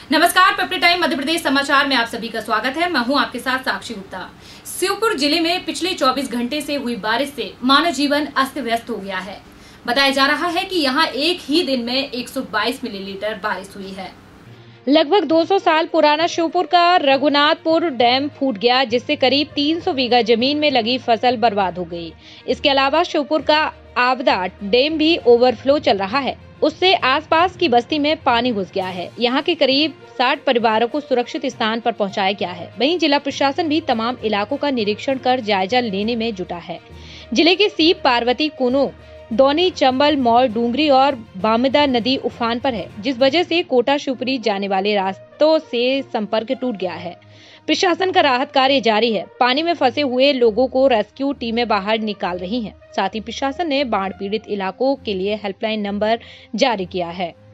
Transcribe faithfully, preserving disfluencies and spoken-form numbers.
नमस्कार, paper time Madhya Pradesh समाचार में आप सभी का स्वागत है। मैं हूं आपके साथ साक्षी गुप्ता। श्योपुर जिले में पिछले चौबीस घंटे से हुई बारिश से मानव जीवन अस्त व्यस्त हो गया है। बताया जा रहा है कि यहां एक ही दिन में एक सौ बाईस मिलीलीटर बारिश हुई है। लगभग दो सौ साल पुराना श्योपुर का रघुनाथपुर डैम फूट गया, जिससे करीब तीन सौ बीघा जमीन में लगी फसल बर्बाद हो गई। इसके अलावा श्योपुर का आवदा डैम भी ओवरफ्लो चल रहा है, उससे आसपास की बस्ती में पानी घुस गया है। यहाँ के करीब साठ परिवारों को सुरक्षित स्थान पर पहुंचाया गया है। वहीं जिला प्रशासन भी तमाम इलाकों का निरीक्षण कर जायजा लेने में जुटा है। जिले के सीप, पार्वती, कूनो, दौनी, चंबल, मौर, डूंगरी और बामिदा नदी उफान पर है, जिस वजह से कोटा शिवपुरी जाने वाले रास्तों से संपर्क टूट गया है। प्रशासन का राहत कार्य जारी है। पानी में फंसे हुए लोगों को रेस्क्यू टीमें बाहर निकाल रही हैं। साथ ही प्रशासन ने बाढ़ पीड़ित इलाकों के लिए हेल्पलाइन नंबर जारी किया है।